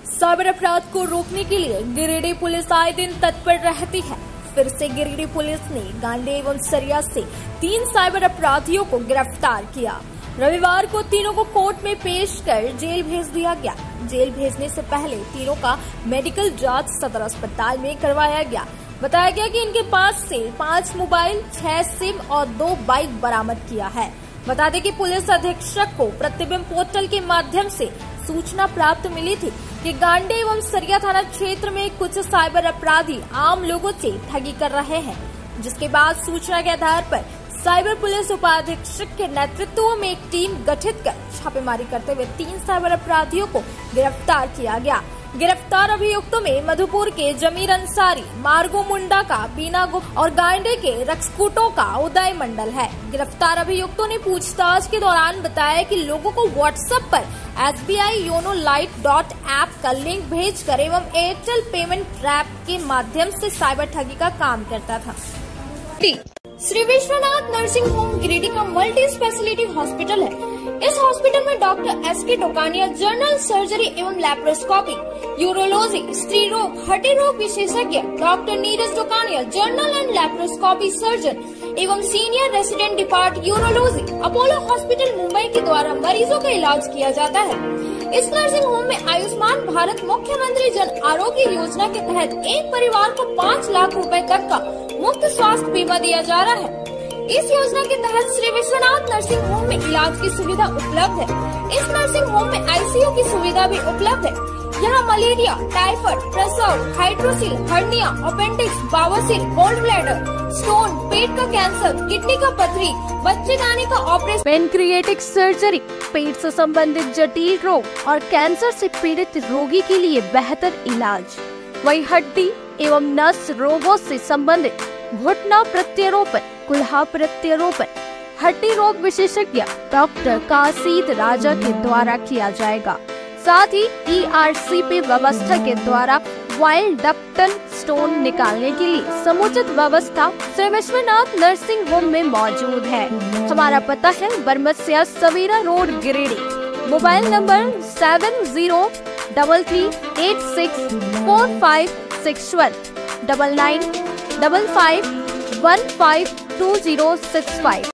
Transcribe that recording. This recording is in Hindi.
साइबर अपराध को रोकने के लिए गिरिडीह पुलिस आए दिन तत्पर रहती है। फिर से गिरिडीह पुलिस ने गांडे एवं सरिया से 3 साइबर अपराधियों को गिरफ्तार किया। रविवार को तीनों को कोर्ट में पेश कर जेल भेज दिया गया। जेल भेजने से पहले तीनों का मेडिकल जांच सदर अस्पताल में करवाया गया। बताया गया कि इनके पास से 5 मोबाइल, 6 सिम और 2 बाइक बरामद किया है। बता दें कि पुलिस अधीक्षक को प्रतिबिंब पोर्टल के माध्यम से सूचना प्राप्त मिली थी कि गांडे एवं सरिया थाना क्षेत्र में कुछ साइबर अपराधी आम लोगों से ठगी कर रहे हैं, जिसके बाद सूचना के आधार पर साइबर पुलिस उपाधीक्षक के नेतृत्व में एक टीम गठित कर छापेमारी करते हुए 3 साइबर अपराधियों को गिरफ्तार किया गया। गिरफ्तार अभियुक्तों में मधुपुर के जमीर अंसारी, मार्गो मुंडा का बीना गुप्ता और गांडे के रक्सकुटो का उदय मंडल है। गिरफ्तार अभियुक्तों ने पूछताछ के दौरान बताया कि लोगों को व्हाट्सएप पर SBI योनो लाइट ऐप का लिंक भेजकर एवं एयरटेल पेमेंट ऐप के माध्यम से साइबर ठगी का काम करता था। श्री विश्वनाथ नर्सिंग होम गिरिडीह का मल्टी स्पेशलिटी हॉस्पिटल है। इस हॉस्पिटल में doctor SK Tokania general surgery एवं लैप्रोस्कोपी, यूरोलॉजी, स्त्री रोग, हड्डी रोग विशेषज्ञ, doctor Neeraj Tokania general and laparoscopy surgeon एवं senior resident depart urology, Apollo hospital Mumbai के द्वारा मरीजों का इलाज किया जाता है। इस नर्सिंग होम में आयुष्मान भारत मुख्यमंत्री जन आरोग्य योजना के तहत एक परिवार को 5 लाख रुपए तक का मुफ्त स्वास्थ्य बीमा दिया जा रहा है। इस योजना के तहत श्री विश्वनाथ नर्सिंग होम में इलाज की सुविधा उपलब्ध है। इस नर्सिंग होम में ICU की सुविधा भी उपलब्ध है। यहाँ मलेरिया, टाइफाइड, प्रसव, हाइड्रोसिल, हर्निया, अपेंडिक्स, बावसीर, गोल्ड ब्लैडर, स्टोन, पेट का कैंसर, किडनी का पथरी, बच्चेदानी का ऑपरेशन, पेनक्रिएटिक सर्जरी, पेट से संबंधित जटिल रोग और कैंसर से पीड़ित रोगी के लिए बेहतर इलाज। वहीं हड्डी एवं नस रोगों से संबंधित घुटना प्रत्यारोपण, कुल्हा प्रत्यारोपण, हड्डी रोग विशेषज्ञ डॉक्टर काशीद राजा के द्वारा किया जाएगा। साथ ही ERCP व्यवस्था के द्वारा वाइल्ड डक्टन स्टोन निकालने के लिए समुचित व्यवस्था श्री विश्वनाथ नर्सिंग होम में मौजूद है। हमारा पता है Barmasia Savera road Giridih. Mobile number 7033864561 9955152065।